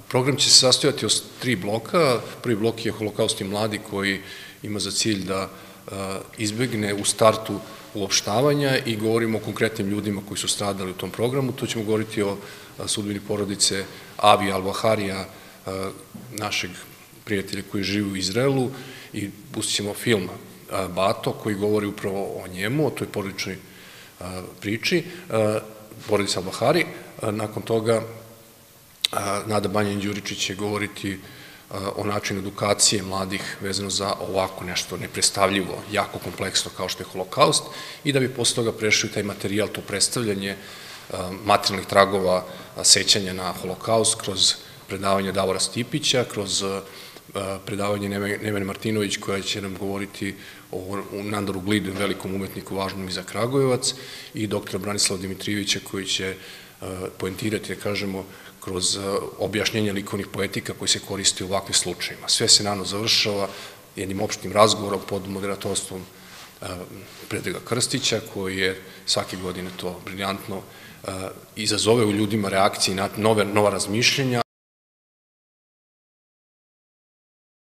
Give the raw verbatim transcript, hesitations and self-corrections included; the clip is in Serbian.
Program će se sastojati od tri bloka. Prvi blok je Holokaust i mladi, koji ima za cilj da izbegne u startu uopštavanja i govorimo o konkretnim ljudima koji su stradali u tom programu. Tu ćemo govoriti o sudbini porodice Avi Al-Waharija, našeg prijatelja koji živi u Izraelu, i pustit ćemo film Bato, koji govori upravo o njemu, o toj porodičnoj priči, porodica Al-Wahari. Nakon toga Nada Banjanin-Đuričić će govoriti o načinu edukacije mladih vezano za ovako nešto nepredstavljivo, jako kompleksno kao što je Holokaust, i da bi posle toga prešli taj materijal, to predstavljanje materijalnih tragova sećanja na Holokaust kroz predavanje Davora Stipića, kroz predavanje Nevene Martinović, koja će nam govoriti o Nandaru Glidu, velikom umetniku važnom i za Kragujevac, i doktora Branislava Dimitrijevića, koji će poentirati, da kažemo, kroz objašnjenje likovnih poetika koji se koriste u ovakvim slučajima. Sve se naravno završava jednim opštim razgovorom pod moderatorstvom Predraga Krstića, koji je svake godine to briljantno izazove u ljudima reakcije i nova razmišljenja.